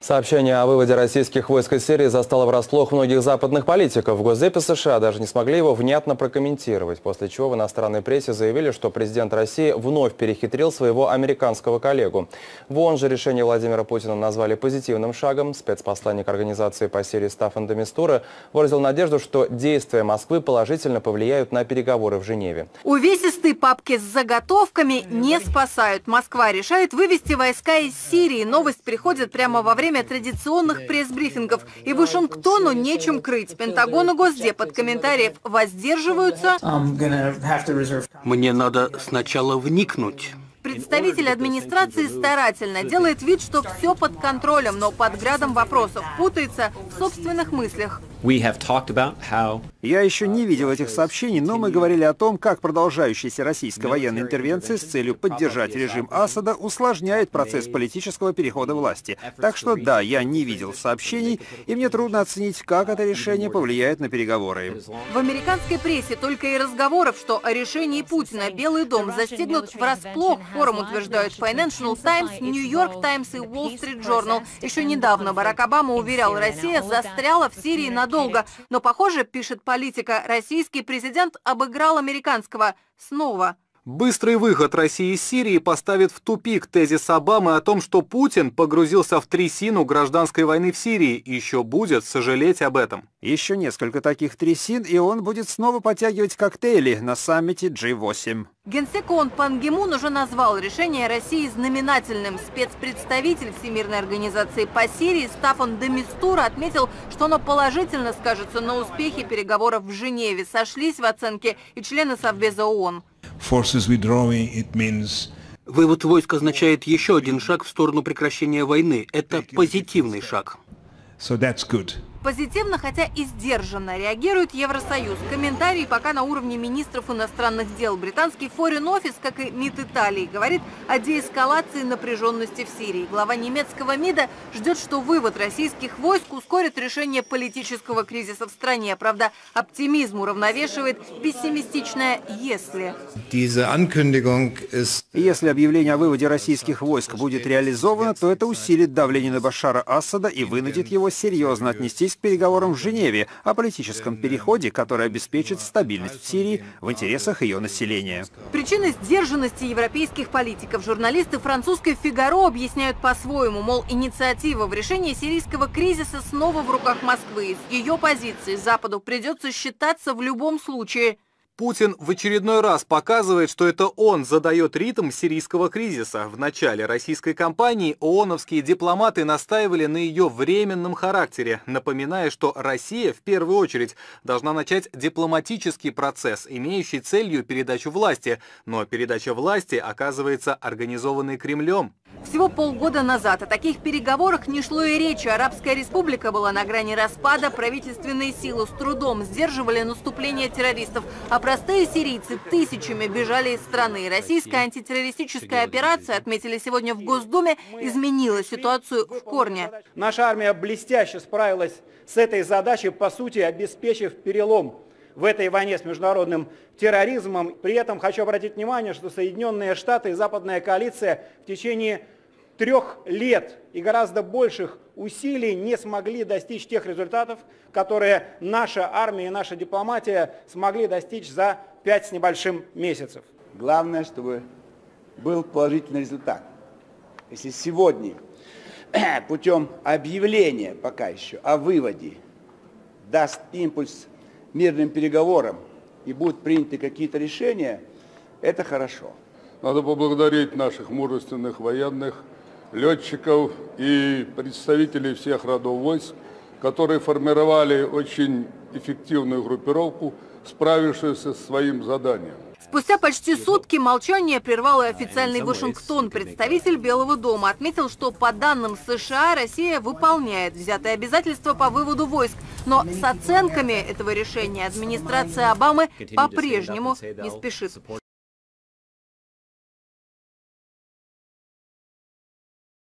Сообщение о выводе российских войск из Сирии застало врасплох многих западных политиков. В Госдепе США даже не смогли его внятно прокомментировать, после чего в иностранной прессе заявили, что президент России вновь перехитрил своего американского коллегу. В ООН же решение Владимира Путина назвали позитивным шагом. Спецпосланник организации по Сирии Стаффан де Мистура выразил надежду, что действия Москвы положительно повлияют на переговоры в Женеве. Увесистые папки с заготовками не спасают. Москва решает вывести войска из Сирии. Новость приходит прямо во время традиционных пресс-брифингов. И Вашингтону нечем крыть. Пентагон и Госдеп от комментариев воздерживаются. Мне надо сначала вникнуть. Представитель администрации старательно делает вид, что все под контролем, но под градом вопросов путается в собственных мыслях. Я еще не видел этих сообщений, но мы говорили о том, как продолжающаяся российская военная интервенция с целью поддержать режим Асада усложняет процесс политического перехода власти. Так что да, я не видел сообщений, и мне трудно оценить, как это решение повлияет на переговоры. В американской прессе только и разговоров, что о решении Путина Белый дом застигнут врасплох. Форум утверждают Financial Times, New York Times и Wall Street Journal. Еще недавно Барак Обама уверял, Россия застряла в Сирии надолго. Но, похоже, пишет Политика, российский президент обыграл американского снова. Быстрый выход России из Сирии поставит в тупик тезис Обамы о том, что Путин погрузился в трясину гражданской войны в Сирии и еще будет сожалеть об этом. Еще несколько таких трясин, и он будет снова подтягивать коктейли на саммите G8. Генсек ООН Пан Ги Мун уже назвал решение России знаменательным. Спецпредставитель Всемирной организации по Сирии Стаффан де Мистура отметил, что оно положительно скажется на успехе переговоров в Женеве. Сошлись в оценке и члены Совбеза ООН. Вывод войск означает еще один шаг в сторону прекращения войны. Это позитивный шаг. Позитивно, хотя и сдержанно реагирует Евросоюз. Комментарий пока на уровне министров иностранных дел. Британский Foreign Office, как и МИД Италии, говорит о деэскалации напряженности в Сирии. Глава немецкого МИДа ждет, что вывод российских войск ускорит решение политического кризиса в стране. Правда, оптимизм уравновешивает пессимистичное «если». Если объявление о выводе российских войск будет реализовано, то это усилит давление на Башара Асада и вынудит его серьезно отнестись к переговорам в Женеве о политическом переходе, который обеспечит стабильность в Сирии в интересах ее населения. Причины сдержанности европейских политиков журналисты французской «Фигаро» объясняют по-своему, мол, инициатива в решении сирийского кризиса снова в руках Москвы. С ее позиции Западу придется считаться в любом случае. Путин в очередной раз показывает, что это он задает ритм сирийского кризиса. В начале российской кампании ООНовские дипломаты настаивали на ее временном характере, напоминая, что Россия в первую очередь должна начать дипломатический процесс, имеющий целью передачу власти. Но передача власти оказывается организованной Кремлем. Всего полгода назад о таких переговорах не шло и речи. Арабская республика была на грани распада, правительственные силы с трудом сдерживали наступление террористов, а простые сирийцы тысячами бежали из страны. Российская антитеррористическая операция, отметили сегодня в Госдуме, изменила ситуацию в корне. Наша армия блестяще справилась с этой задачей, по сути, обеспечив перелом в этой войне с международным терроризмом. При этом хочу обратить внимание, что Соединенные Штаты и Западная коалиция в течение 3 лет и гораздо больших усилий не смогли достичь тех результатов, которые наша армия и наша дипломатия смогли достичь за 5 с небольшим месяцев. Главное, чтобы был положительный результат. Если сегодня путем объявления пока еще о выводе даст импульс мирным переговорам и будут приняты какие-то решения, это хорошо. Надо поблагодарить наших мужественных военных, летчиков и представителей всех родов войск, которые формировали очень эффективную группировку, справившуюся со своим заданием. Спустя почти сутки молчание прервал и официальный Вашингтон. Представитель Белого дома отметил, что по данным США Россия выполняет взятые обязательства по выводу войск. Но с оценками этого решения администрация Обамы по-прежнему не спешит.